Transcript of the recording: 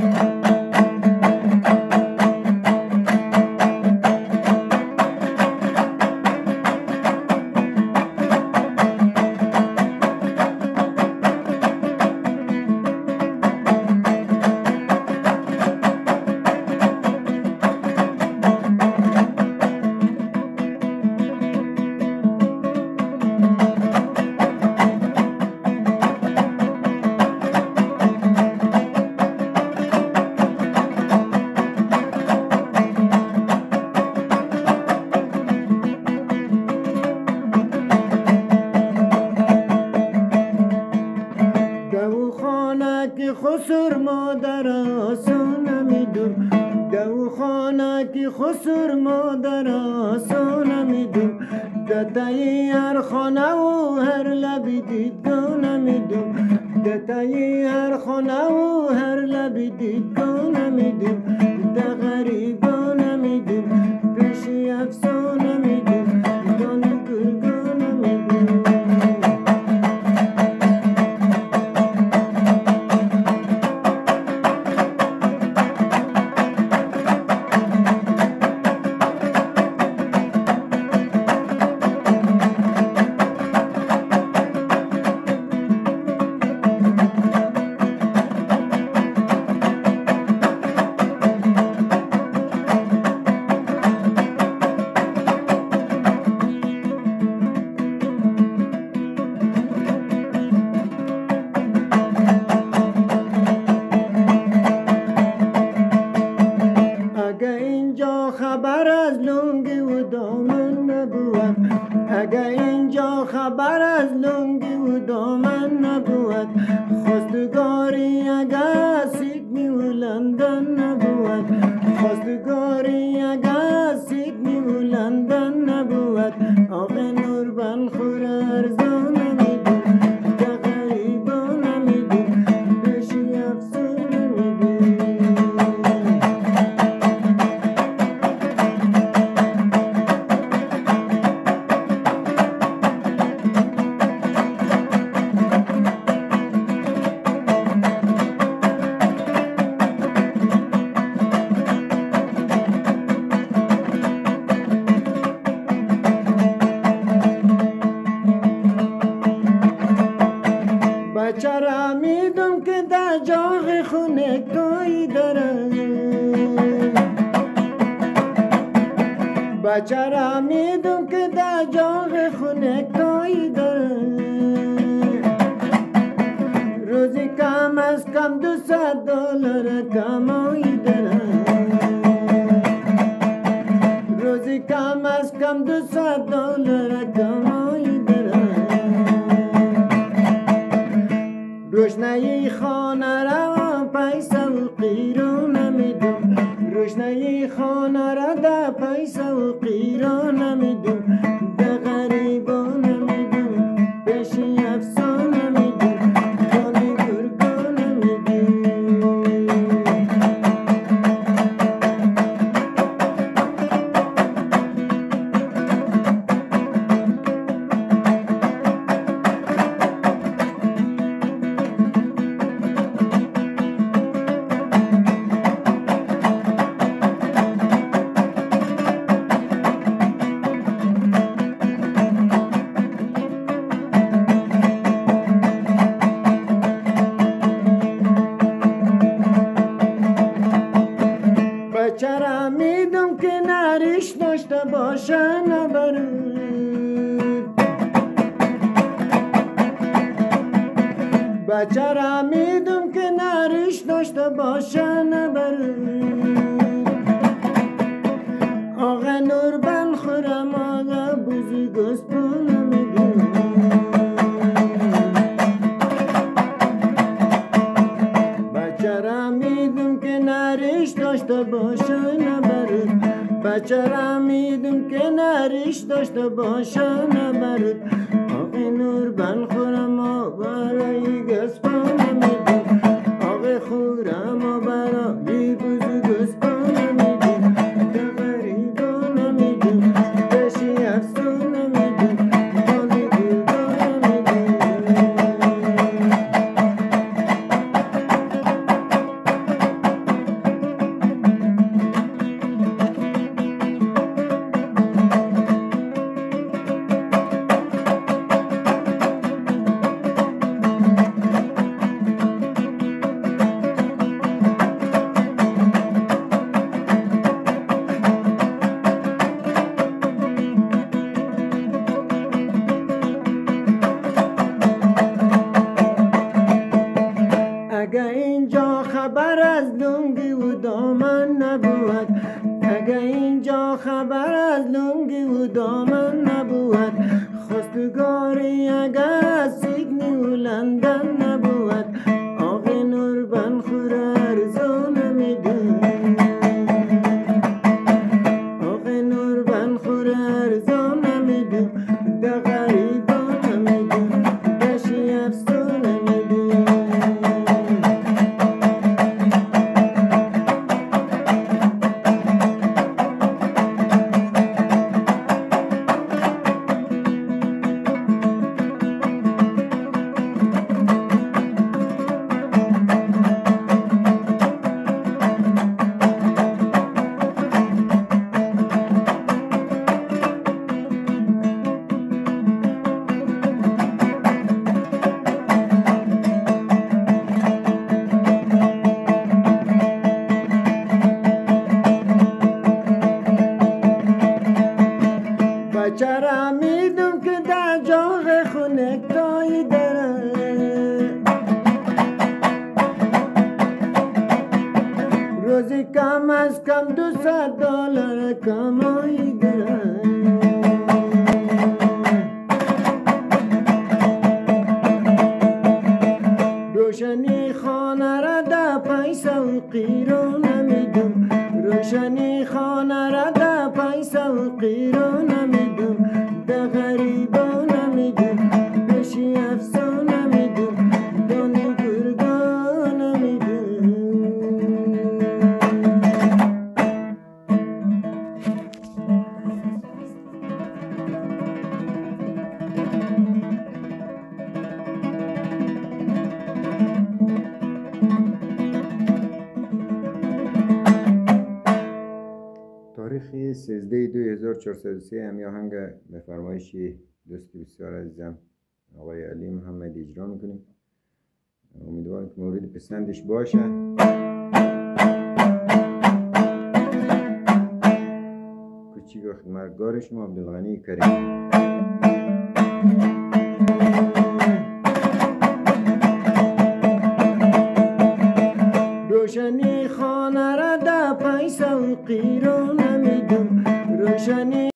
خسر مادر آسان نمیدون دو خانه خسر مادر آسان نمیدون دتای هر خانه و هر لبی دیدگاه نمیدون دتای هر خانه و هر لبی دیدگاه نمیدون ده غریبا نمیدون پیشی افسان نمیدون دانه گرگا نمیدون خبر از لنگی و دامن نبود اگه اینجا خبر از لنگی و دامن نبود خواستگاری اگه سیدنی و لندن نبود خواستگاری اگه سیدنی و لندن نبود آقا نور بن خور ارزان نمیدون ده غریبا نمیدون پیشی افسون نمیدون بچه میدم که در جاغ خونه توی داره بچه میدم که در جاغ خونه توی داره روزی کم از کم $200 کمایی داره روزی کم از کم $200 کمایی داره روشنایی خانه را پیسه و قیرو نمیدون روشنایی خانه را ده پیسه و قیرو نمیدون ده غریبا نمیدون پیشی افسان نمیدون دانی گرگا نمیدون بچه میدم که نریش داشته باشه نبرود بچه میدم که نریش داشته باشه نبرود آقا نور بن خورم آقا بوزی گسپو نمیدون بچه میدم که نریش داشته باشه نبرود بچه میدم که نریش داشته باشه نبرود آقا نور بن خورم برای گسپا نمیدون آقا خورم برای بوزو گسپا نمیدون ده غریبا نمیدون پیشی افسون نمیدون دانی گرگا نمیدون خبر از لنگی و دامن نبود، اگه اینجا خبر از لنگی و دامن نبود، خواستگاری اگه از سیدنی و لندن نبود، آق نور بنخور ارزو نمیدون، آق نور بنخور ارزو نمیدون، ده غریبا نمیدون، ده شی افسو نمیدون. چرا میدم که در جاغ خونکتایی داره، روزی کم از کم $200 کمایی داره، روشنی خانه را ده پیسه و قیرو نمیدم، روشنی خانه را ده پیسه و قیرو نمیدم، ده غریبا نمیدم، بشی افسو نمیدم، دانی گرگا نمیدم. تاریخ 13/2/1403 همی آهنگ به فرمایش دوست بسیار عزیزم آقای علی محمدی اجرا میکنیم. امیدوارم که مورد پسندش باشه. کوچیک و خدمتگار شما عبدالغنی کریم. روشنی خانه را ده پیسه و قیرو نمیدم، روشنی